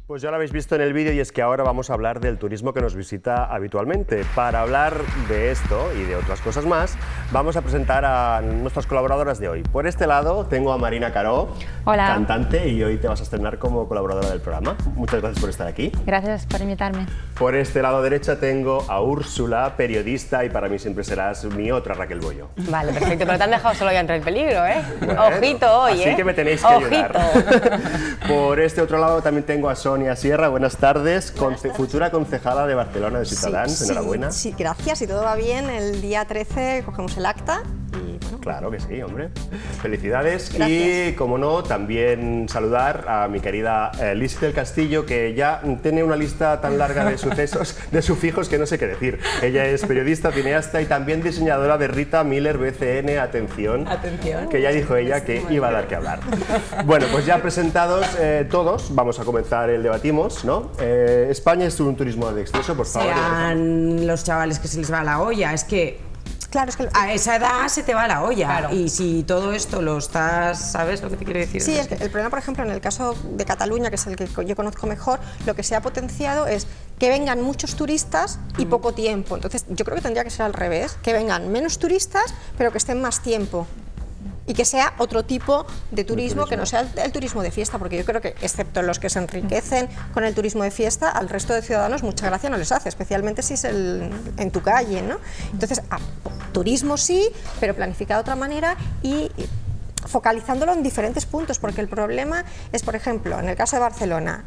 Pues ya lo habéis visto en el vídeo y es que ahora vamos a hablar del turismo que nos visita habitualmente. Para hablar de esto y de otras cosas más, vamos a presentar a nuestras colaboradoras de hoy. Por este lado tengo a Marina Caró, Hola. Cantante, y hoy te vas a estrenar como colaboradora del programa. Muchas gracias por estar aquí. Gracias por invitarme. Por este lado derecha tengo a Úrsula, periodista, y para mí siempre serás mi otra Raquel Bollo. Vale, perfecto, pero te han dejado solo ya entre el peligro, ¿eh? Bueno, ojito hoy, así ¿eh? que me tenéis que ayudar. Por este otro lado también tengo a Sonia Sierra. Buenas tardes, futura concejala de Barcelona de Ciutadans. Enhorabuena. Sí, gracias. Si todo va bien, el día 13 cogemos el acta y bueno. Claro que sí, hombre. Felicidades. Gracias. Y, como no, también saludar a mi querida Liz del Castillo, que ya tiene una lista tan larga de sucesos, de sufijos, que no sé qué decir. Ella es periodista, cineasta y también diseñadora de Rita Miller BCN. Atención, que ya dijo ella que iba a dar que hablar. Bueno, pues ya presentados todos, vamos a comenzar el debatimos, ¿no? España es un turismo de exceso, por favor. Sean los chavales que se les va la olla, es que Claro, es que a esa edad se te va la olla. Claro. Y si todo esto lo estás, ¿sabes lo que te quiero decir? sí, es que el problema, por ejemplo, en el caso de Cataluña, que es el que yo conozco mejor, lo que se ha potenciado es que vengan muchos turistas y poco tiempo. Entonces, yo creo que tendría que ser al revés, que vengan menos turistas, pero que estén más tiempo. Y que sea otro tipo de turismo, que no sea el turismo de fiesta, porque yo creo que, excepto los que se enriquecen con el turismo de fiesta, al resto de ciudadanos mucha gracia no les hace, especialmente si es en tu calle, ¿no? Entonces, turismo sí, pero planificado de otra manera y focalizándolo en diferentes puntos, porque el problema es, por ejemplo, en el caso de Barcelona,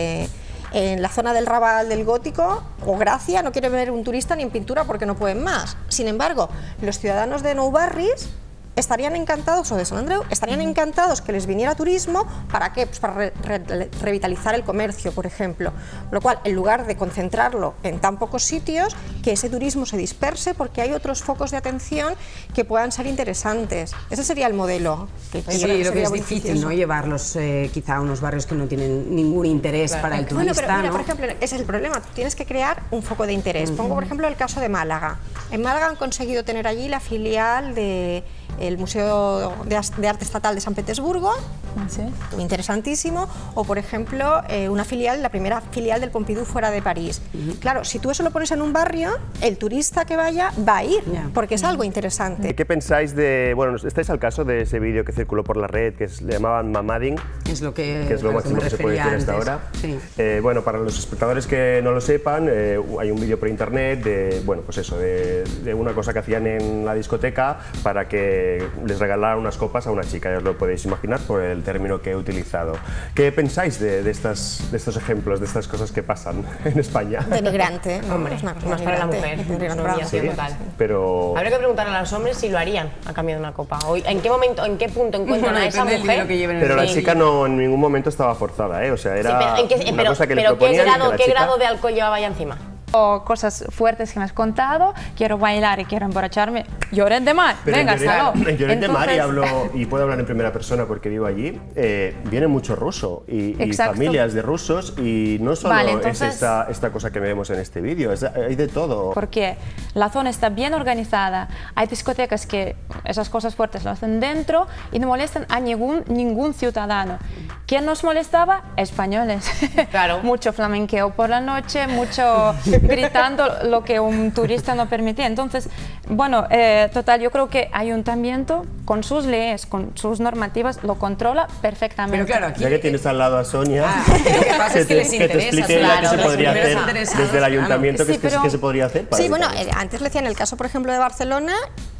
en la zona del Raval del Gótico o Gracia no quiere ver un turista ni en pintura porque no pueden más. Sin embargo, los ciudadanos de Nou Barris estarían encantados, o de San Andreu, estarían encantados que les viniera turismo. ¿Para qué? Pues para revitalizar el comercio, por ejemplo. Lo cual, en lugar de concentrarlo en tan pocos sitios, que ese turismo se disperse porque hay otros focos de atención que puedan ser interesantes. Ese sería el modelo. Sí, lo que es difícil, ¿no? Llevarlos quizá a unos barrios que no tienen ningún interés para el turista, pero mira, ¿no? por ejemplo, ese es el problema. Tú tienes que crear un foco de interés. Pongo, por ejemplo, el caso de Málaga. En Málaga han conseguido tener allí la filial del Museo de Arte Estatal de San Petersburgo, ¿Sí? interesantísimo, o por ejemplo una filial, la primera filial del Pompidou fuera de París. Claro, si tú eso lo pones en un barrio, el turista que vaya va a ir, porque es algo interesante. ¿Qué pensáis de, bueno, estáis al caso de ese vídeo que circuló por la red, que le llamaban mamading? Es lo que es lo máximo que se puede decir hasta ahora. Sí. Bueno, para los espectadores que no lo sepan, hay un vídeo por internet de, bueno, pues eso, de una cosa que hacían en la discoteca para que les regalaran unas copas a una chica, ya os lo podéis imaginar por el término que he utilizado. ¿Qué pensáis de estos ejemplos, de estas cosas que pasan en España? Denigrante, Hombre, es una cosa más para la denigrante. mujer, Denigrante no para la había mujer. total. Pero Habría que preguntarle a los hombres si lo harían a cambio de una copa. Hoy, ¿en qué momento, en qué punto encuentran a esa mujer? pero la chica no en ningún momento estaba forzada, ¿eh? O sea, era una cosa que le proponían y que la ¿qué chica... grado de alcohol llevaba ya encima? O cosas fuertes que me has contado, quiero bailar y quiero emborracharme, Lloret de Mar, Pero venga, en salud. Lloret de Mar, y puedo hablar en primera persona porque vivo allí, viene mucho ruso y Exacto. familias de rusos, y no solo Vale, es entonces- esta cosa que vemos en este vídeo, hay de todo. Porque la zona está bien organizada, hay discotecas que esas cosas fuertes lo hacen dentro y no molestan a ningún ciudadano. ¿Quién nos molestaba? Españoles. Claro. Mucho flamenqueo por la noche, mucho gritando lo que un turista no permitía. Entonces, bueno, total, yo creo que el ayuntamiento con sus leyes, con sus normativas, lo controla perfectamente. Pero claro, aquí Ya que tienes al lado a Sonia, lo que pasa es que les te interesa, explique ella claro, qué se les podría hacer interesa, desde el ayuntamiento, Sí, pero- qué se podría hacer para Sí, bueno, evitar esto. antes le decía, en el caso, por ejemplo, de Barcelona,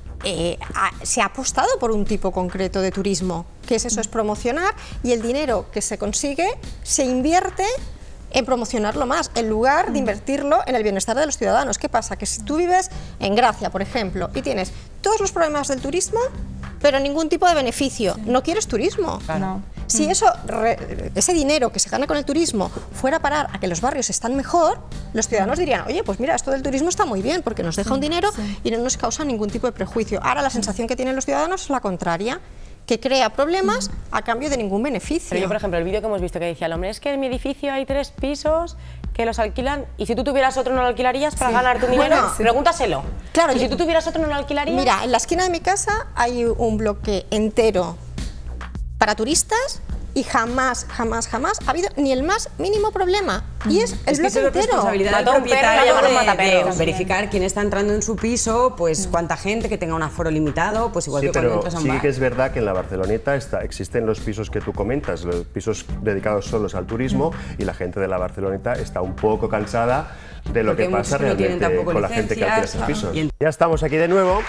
se ha apostado por un tipo concreto de turismo, que es eso, es promocionar, y el dinero que se consigue se invierte en promocionarlo más, en lugar de invertirlo en el bienestar de los ciudadanos. ¿Qué pasa? Que si tú vives en Gracia, por ejemplo, y tienes todos los problemas del turismo, pero ningún tipo de beneficio, no quieres turismo. No. Si ese dinero que se gana con el turismo fuera a parar a que los barrios están mejor, los ciudadanos dirían, oye, pues mira, esto del turismo está muy bien porque nos deja un dinero y no nos causa ningún tipo de prejuicio. Ahora la sensación que tienen los ciudadanos es la contraria, que crea problemas a cambio de ningún beneficio. Pero yo, por ejemplo, el vídeo que hemos visto que decía el hombre, es que en mi edificio hay 3 pisos que los alquilan, y si tú tuvieras otro no lo alquilarías para ganar tu dinero. Bueno, Pregúntaselo. Claro, ¿Y si tú tuvieras otro no lo alquilarías? Mira, en la esquina de mi casa hay un bloque entero para turistas y jamás ha habido ni el más mínimo problema. Y es el bloque eso es entero. responsabilidad del Mató un perro y propietario llamaron de mataperros. verificar quién está entrando en su piso, pues cuánta gente, que tenga un aforo limitado, pues igual Sí, que cuando pero entras a un sí bar. que es verdad que en la Barceloneta existen los pisos que tú comentas, los pisos dedicados solos al turismo, y la gente de la Barceloneta está un poco cansada de lo Porque que pasa muchos no tienen realmente tampoco con la gente que alquila esos licencias, pisos. Ya estamos aquí de nuevo.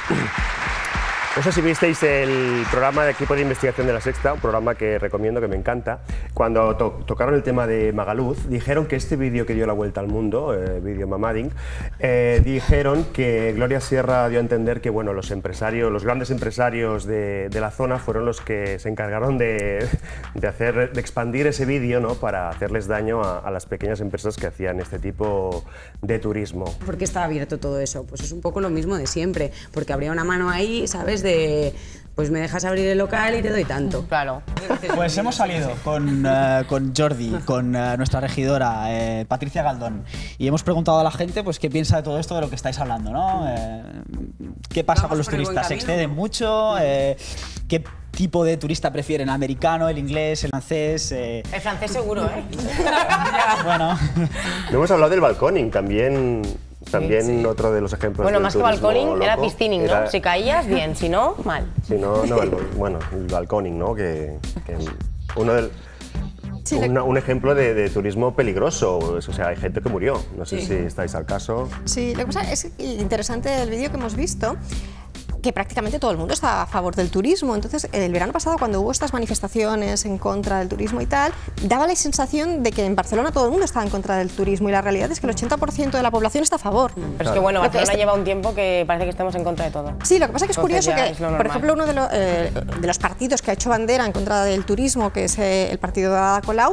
No sé si visteis el programa de Equipo de Investigación de La Sexta, un programa que recomiendo, que me encanta. Cuando tocaron el tema de Magaluz, dijeron que este vídeo que dio la vuelta al mundo, vídeo Mamading, dijeron que Gloria Sierra dio a entender que bueno, los grandes empresarios de la zona fueron los que se encargaron de expandir ese vídeo, ¿no?, para hacerles daño a las pequeñas empresas que hacían este tipo de turismo. ¿Por qué está abierto todo eso? Pues es un poco lo mismo de siempre, porque habría una mano ahí, ¿sabes? De, pues me dejas abrir el local y te doy tanto. Claro. Pues hemos salido con Jordi, con nuestra regidora, Patricia Galdón, y hemos preguntado a la gente pues qué piensa de todo esto de lo que estáis hablando, ¿no? ¿Qué pasa con los por el buen turistas? ¿Se camino? exceden mucho? ¿Qué tipo de turista prefieren? ¿El americano, el inglés, el francés? El francés seguro, ¿eh? Bueno, No hemos hablado del balconing, también otro de los ejemplos. Bueno, del más que turismo balconing, era loco. piscining, ¿no? Si caías, bien, si no, mal. Si no, bueno, el balconing, ¿no? Que uno del... Sí, un ejemplo de turismo peligroso, o sea, hay gente que murió, no sé si estáis al caso. Sí, lo que pasa es interesante el vídeo que hemos visto, que prácticamente todo el mundo está a favor del turismo. Entonces, el verano pasado, cuando hubo estas manifestaciones en contra del turismo y tal, daba la sensación de que en Barcelona todo el mundo estaba en contra del turismo, y la realidad es que el 80% de la población está a favor. Pero es que bueno, Lo que Barcelona lleva un tiempo que parece que estamos en contra de todo. Sí, lo que pasa es que es Entonces curioso ya que, es lo por normal. ejemplo, uno de los partidos que ha hecho bandera en contra del turismo, que es el partido de Ada Colau,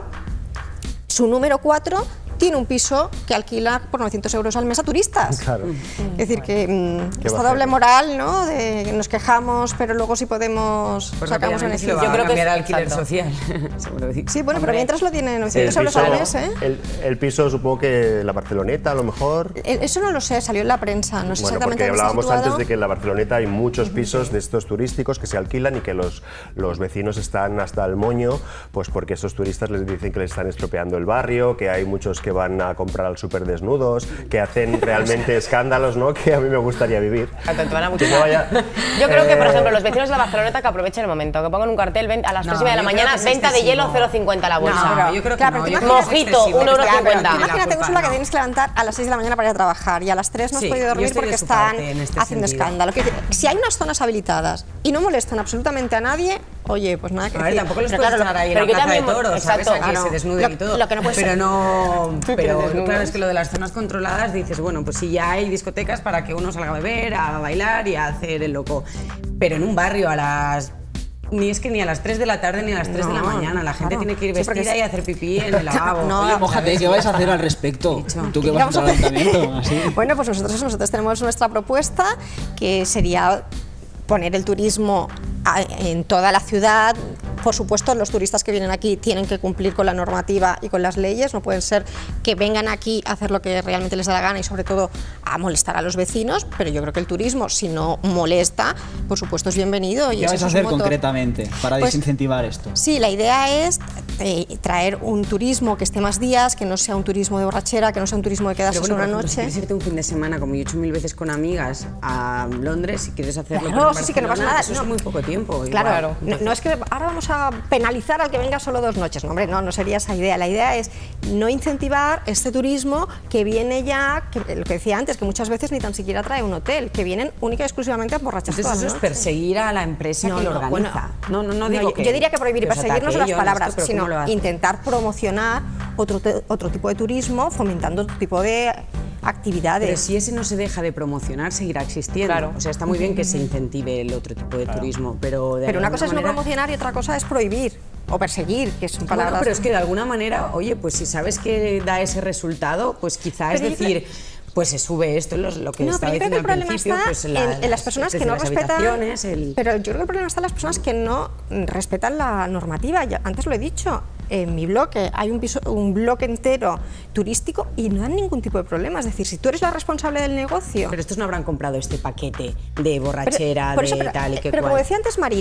su número 4 tiene un piso que alquila por 900 euros al mes a turistas. Claro. Es decir, que ¿Qué esta va a doble hacer? moral, ¿no?, de que nos quejamos, pero luego si podemos Pues sacamos rápidamente se lo beneficio. va Yo a creo que cambiar es- a alquiler exacto. social. Seguro. Sí, bueno, pero Hombre. mientras lo tiene El 900 euros al mes, ¿eh? el piso, supongo que la Barceloneta, a lo mejor. Eso no lo sé, salió en la prensa, no sé Bueno, exactamente porque dónde está hablábamos situado. antes de que en la Barceloneta hay muchos pisos de estos turísticos que se alquilan y que los vecinos están hasta el moño, pues porque esos turistas les dicen que les están estropeando el barrio, que hay muchos que van a comprar al súper desnudos, que hacen realmente escándalos, ¿no?, que a mí me gustaría vivir. Te van a Que no vaya- Yo creo que, por ejemplo, los vecinos de la Barceloneta que aprovechen el momento, que pongan un cartel a las 3:30 de la yo creo mañana, que es venta de hielo excesivo. 0,50 la bolsa. No, yo creo que Claro, no. pero yo tú creo que es Mojito, excesivo. 1,50 €. Imagínate, Úrsula, que ¿no? tienes que levantar a las 6 de la mañana para ir a trabajar y a las 3 no has Sí, podido yo dormir estoy de porque su están parte en este haciendo sentido. escándalo. Quiero decir, si hay unas zonas habilitadas y no molestan absolutamente a nadie, oye, pues nada que A ver, decir. tampoco los Pero puedes claro, echar ahí en pero la yo plaza de también- toros, ¿sabes? exacto, A que claro. se desnuden y todo. Lo que no puede pero ser. no, que pero desnudes. claro, es que lo de las zonas controladas dices, bueno, pues sí, ya hay discotecas para que uno salga a beber, a bailar y a hacer el loco. Pero en un barrio a las... Ni es que ni a las 3 de la tarde ni a las 3 de la No, mañana. La gente claro. tiene que ir Sí, porque vestida es- y hacer pipí en el lavabo. No, oye, mójate, ¿qué vais a hacer al respecto? Tú que vas al ayuntamiento, así. Bueno, pues nosotros tenemos nuestra propuesta, que sería poner el turismo en toda la ciudad. Por supuesto, los turistas que vienen aquí tienen que cumplir con la normativa y con las leyes, no pueden ser que vengan aquí a hacer lo que realmente les da la gana y sobre todo a molestar a los vecinos, pero yo creo que el turismo, si no molesta, por supuesto es bienvenido. Y ¿Qué ese vais a es su hacer motor. concretamente para Pues- desincentivar esto? Sí, la idea es traer un turismo que esté más días, que no sea un turismo de borrachera, que no sea un turismo de quedarse Pero bueno, solo por una ejemplo, si noche. quieres irte un fin de semana, como yo he hecho 1000 veces con amigas, a Londres, si quieres hacerlo Claro, por sí, que no pasa Barcelona, nada. eso No. es muy poco tiempo. Claro, igual. no es que ahora vamos a penalizar al que venga solo 2 noches, no, hombre, no sería esa idea. La idea es no incentivar este turismo que viene ya, lo que decía antes, que muchas veces ni tan siquiera trae un hotel, que vienen única y exclusivamente a borracharse Entonces todas eso las es noches. perseguir a la empresa que lo organiza. bueno, no digo que... yo diría que prohibir y os perseguir no son ataque las yo en palabras, esto, pero sino ¿cómo lo hace? intentar promocionar otro tipo de turismo, fomentando otro tipo de actividades. Pero si ese no se deja de promocionar, seguirá existiendo. Claro. O sea, está muy bien que se incentive el otro tipo de turismo, pero de Pero una alguna cosa es no manera- promocionar y otra cosa es prohibir o perseguir, que son Bueno, palabras... pero es que de alguna manera, oye, pues si sabes que da ese resultado, pues quizá es Pero yo decir, pues se sube esto, lo que No, estaba pero yo creo que diciendo el al problema principio, está pues en las personas que desde no las respetan. habitaciones, Pero yo creo que el problema está en las personas que no respetan la normativa. Antes lo he dicho, en mi bloque hay un bloque entero turístico y no dan ningún tipo de problema. Es decir, si tú eres la responsable del negocio. Pero estos no habrán comprado este paquete de borrachera, por eso, de tal y que pero cual. como decía antes Marina,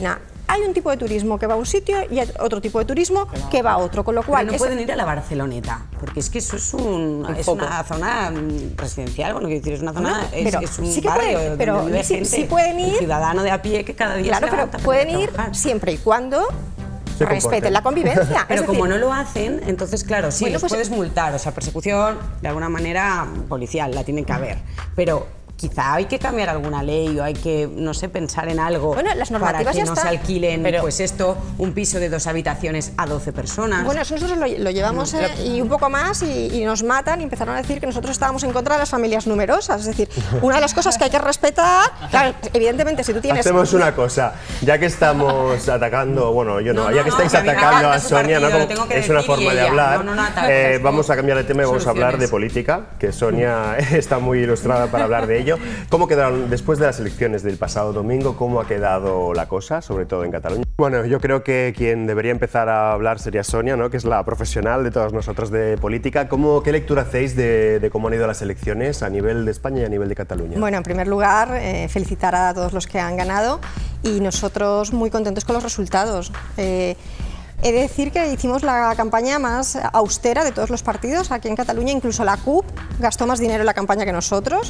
hay un tipo de turismo que va a un sitio y hay otro tipo de turismo que va a otro, con lo cual... Pero no pueden ir a la Barceloneta, porque es que eso es una zona residencial, bueno, quiero decir, es una zona, es un sí que barrio pueden, pero donde vive gente, sí pueden ir, un ciudadano de a pie que cada día claro, se levanta pero pueden para ir trabajar. siempre y cuando respeten la convivencia. Pero es como decir, no lo hacen, entonces claro, sí, bueno, los pues, puedes multar, o sea, persecución de alguna manera policial, la tiene que haber, pero quizá hay que cambiar alguna ley o hay que, no sé, pensar en algo bueno, las normativas para que ya no están. se alquilen, pues esto, un piso de 2 habitaciones a 12 personas. Bueno, eso nosotros lo llevamos y un poco más y nos matan y empezaron a decir que nosotros estábamos en contra de las familias numerosas. Es decir, una de las cosas que hay que respetar, claro, evidentemente si tú tienes... Hacemos una cosa, ya que estamos atacando, bueno, yo no, ya que estáis a mí me atacando encanta a su Sonia, partido, ¿no? lo tengo que Es una decir, forma y de ella, hablar, no ataco, es vamos como a cambiar de tema y vamos a hablar de soluciones. política, que Sonia está muy ilustrada para hablar de ello. ¿Cómo quedaron después de las elecciones del pasado domingo? ¿Cómo ha quedado la cosa, sobre todo en Cataluña? Bueno, yo creo que quien debería empezar a hablar sería Sonia, ¿no? Que es la profesional de todos nosotros de política. ¿Qué lectura hacéis de cómo han ido las elecciones a nivel de España y a nivel de Cataluña? Bueno, en primer lugar, felicitar a todos los que han ganado y nosotros muy contentos con los resultados. He de decir que hicimos la campaña más austera de todos los partidos aquí en Cataluña, incluso la CUP gastó más dinero en la campaña que nosotros.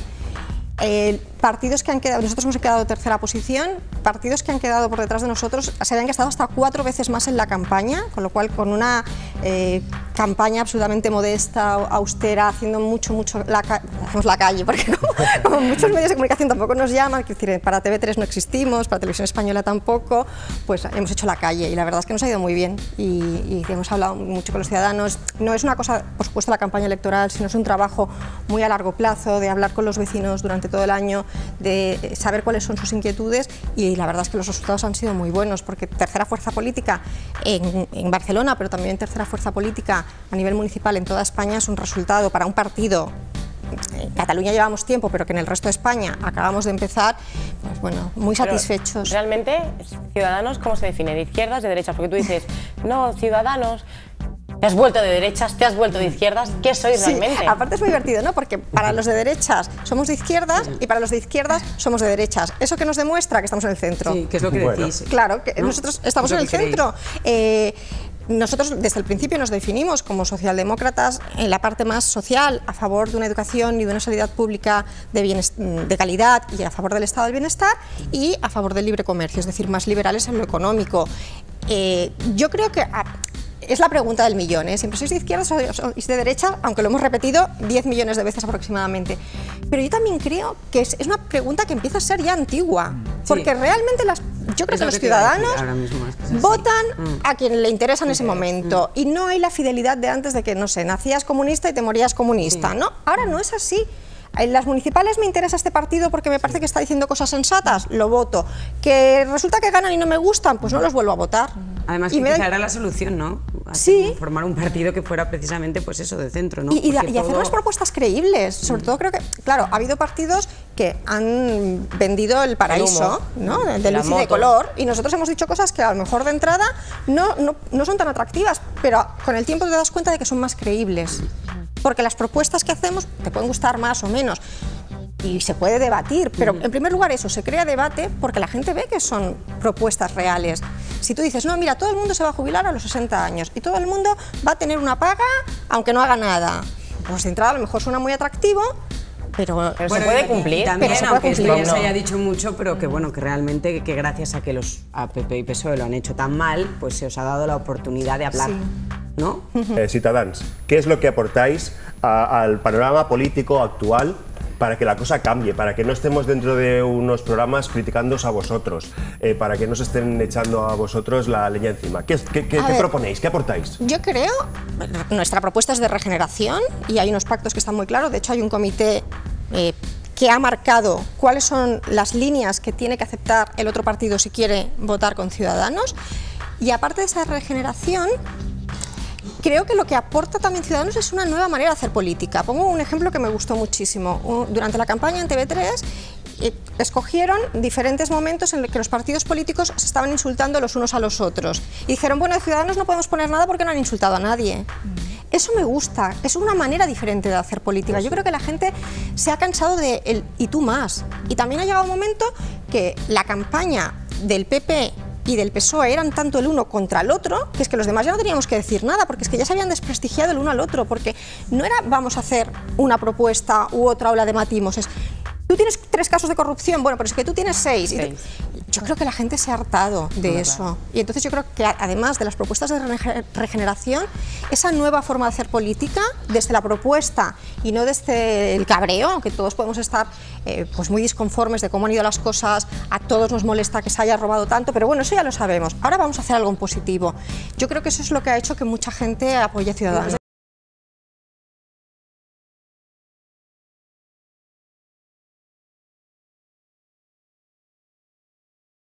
Partidos que han quedado, nosotros hemos quedado en tercera posición, partidos que han quedado por detrás de nosotros se habían gastado hasta 4 veces más en la campaña, con lo cual con una campaña absolutamente modesta, austera, haciendo mucho hacemos la calle, porque como muchos medios de comunicación tampoco nos llaman, es decir, para TV3 no existimos, para Televisión Española tampoco, pues hemos hecho la calle y la verdad es que nos ha ido muy bien y hemos hablado mucho con los ciudadanos. No es una cosa, por supuesto, la campaña electoral, sino es un trabajo muy a largo plazo, de hablar con los vecinos durante todo el año, de saber cuáles son sus inquietudes y la verdad es que los resultados han sido muy buenos porque tercera fuerza política en Barcelona, pero también tercera fuerza política a nivel municipal en toda España es un resultado para un partido. En Cataluña llevamos tiempo, pero que en el resto de España acabamos de empezar, pues bueno, muy satisfechos. Pero, realmente, Ciudadanos, ¿cómo se define? ¿De izquierdas, de derechas? Porque tú dices, no, Ciudadanos... ¿Te has vuelto de derechas? ¿Te has vuelto de izquierdas? ¿Qué sois realmente? Sí, aparte es muy divertido, ¿no? Porque para los de derechas somos de izquierdas y para los de izquierdas somos de derechas. ¿Eso que nos demuestra? Que estamos en el centro. Sí, que es lo que decís. Claro, que ¿no? nosotros estamos en el centro. Nosotros desde el principio nos definimos como socialdemócratas en la parte más social, a favor de una educación y de una sanidad pública de calidad y a favor del estado del bienestar y a favor del libre comercio, es decir, más liberales en lo económico. Yo creo que... Es la pregunta del millón, ¿eh? Siempre sois de izquierda o sois de derecha, aunque lo hemos repetido 10 millones de veces aproximadamente. Pero yo también creo que es una pregunta que empieza a ser ya antigua, porque realmente yo creo que los ciudadanos votan a quien le interesa en ese momento y no hay la fidelidad de antes de que, no sé, nacías comunista y te morías comunista, ¿no? Ahora no es así. En las municipales me interesa este partido porque me parece que está diciendo cosas sensatas, lo voto. Que resulta que ganan y no me gustan, pues no los vuelvo a votar. Además, que quizá era la solución, ¿no? Sí. Formar un partido que fuera precisamente, pues eso, de centro, ¿no? Y hacer unas propuestas creíbles. Sobre todo creo que, claro, ha habido partidos que han vendido el paraíso, ¿no? De luz y de color, y nosotros hemos dicho cosas que a lo mejor de entrada no son tan atractivas, pero con el tiempo te das cuenta de que son más creíbles. Porque las propuestas que hacemos te pueden gustar más o menos y se puede debatir, pero en primer lugar eso, se crea debate porque la gente ve que son propuestas reales. Si tú dices, no, mira, todo el mundo se va a jubilar a los 60 años y todo el mundo va a tener una paga aunque no haga nada, pues de entrada a lo mejor suena muy atractivo, pero bueno, se puede cumplir. También, pero se aunque puede cumplir. esto ya se haya dicho mucho, pero que bueno, que realmente que gracias a que los PP y PSOE lo han hecho tan mal, pues se os ha dado la oportunidad de hablar. Sí. ¿No? Ciutadans, ¿qué es lo que aportáis al panorama político actual para que la cosa cambie, para que no estemos dentro de unos programas criticándoos a vosotros, para que no se estén echando a vosotros la leña encima? ¿Qué proponéis? ¿Qué aportáis? Yo creo, nuestra propuesta es de regeneración y hay unos pactos que están muy claros. De hecho, hay un comité que ha marcado cuáles son las líneas que tiene que aceptar el otro partido si quiere votar con Ciudadanos. Y aparte de esa regeneración, creo que lo que aporta también Ciudadanos es una nueva manera de hacer política. Pongo un ejemplo que me gustó muchísimo. Durante la campaña en TV3 escogieron diferentes momentos en los que los partidos políticos se estaban insultando los unos a los otros. Y dijeron, bueno, de Ciudadanos no podemos poner nada porque no han insultado a nadie. Eso me gusta, es una manera diferente de hacer política. Yo creo que la gente se ha cansado de el y tú más. Y también ha llegado un momento que la campaña del PP y del PSOE eran tanto el uno contra el otro, que es que los demás ya no teníamos que decir nada, porque es que ya se habían desprestigiado el uno al otro, porque no era vamos a hacer una propuesta u otra o la debatimos, es tú tienes 3 casos de corrupción, bueno, pero es que tú tienes 6. Yo creo que la gente se ha hartado de eso. Y entonces yo creo que además de las propuestas de regeneración, esa nueva forma de hacer política, desde la propuesta y no desde el cabreo, aunque todos podemos estar pues muy disconformes de cómo han ido las cosas, a todos nos molesta que se haya robado tanto, pero bueno, eso ya lo sabemos. Ahora vamos a hacer algo en positivo. Yo creo que eso es lo que ha hecho que mucha gente apoye a Ciudadanos.